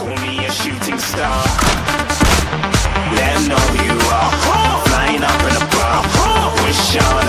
call me a shooting star. Let 'em know who you are. Flying up in a bar, wish on